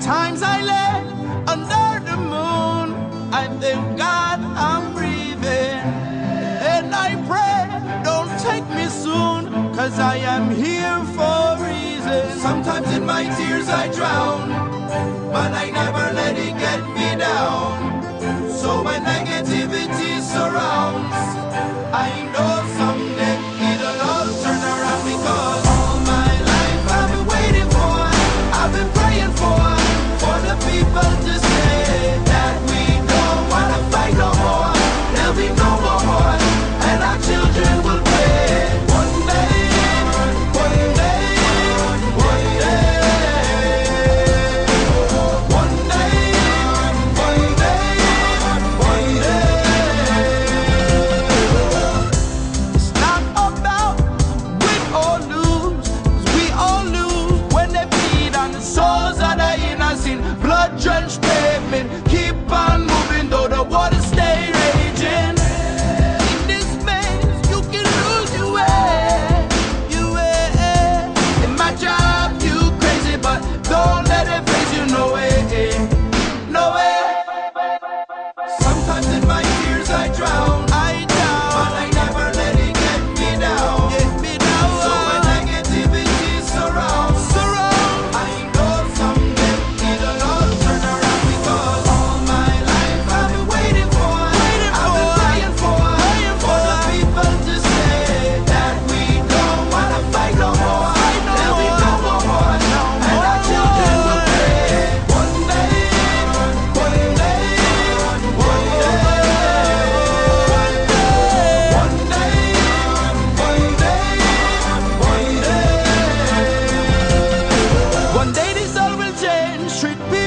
Times I lay under the moon, I thank God I'm breathing. And I pray, don't take me soon, 'cause I am here for a reason. Sometimes in my tears I drown, but I never let it get me down. So when negativity surrounds, I know someday it'll all turn around, because all my life I've been waiting for, I've been praying for the people to say that we don't wanna fight no more. There'll be no more war, and our children will pray. One day, one day, one day, one day, one day, one day. It's not about win or lose, 'cause we all lose when they bleed on the souls of the innocent. Blood-drenched pavement, keep on moving though the water stay raging. In this maze, you can lose your way, your way. In my job, you crazy, but don't let it face you, no way, no way. Sometimes in my tears I drown, but I never let it get me down. So when negativity surrounds, I know someday it'll all turn around, because all my life I've been waiting for, I've been praying for the people to say that we don't wanna fight no more. There'll be no more war, and our children will pray. One day, one day, one day, one day, one day, one day. One day this all will change. Treat people